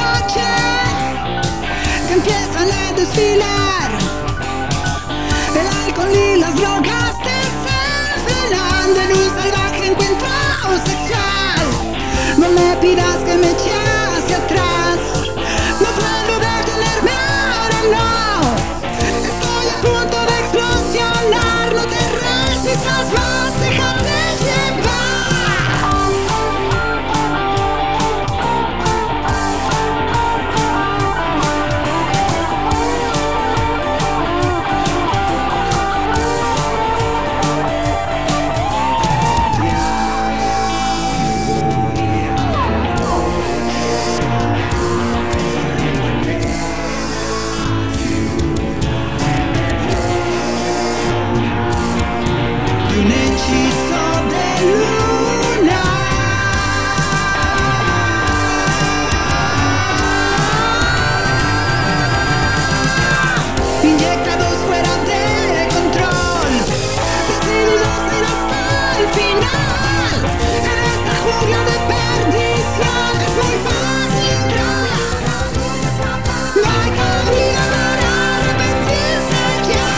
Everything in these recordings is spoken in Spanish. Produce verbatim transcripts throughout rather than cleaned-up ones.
noche que empiezan a desfilar. El alcohol y las drogas desfilan en un salvaje encuentro sexual. No me pidas que me eche hacia atrás, no puedo detenerme ahora, no. Estoy a punto de explosionar, no te resistas más, déjate llevar. Un hechizo de luna inyectados fuera de control, decididos a ir hasta el final. En esta jungla de perdición es muy fácil entrar. No hay cabida para arrepentirse ya.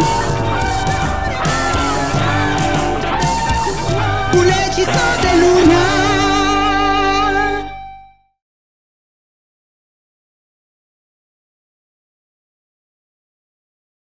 Un hechizo de luna.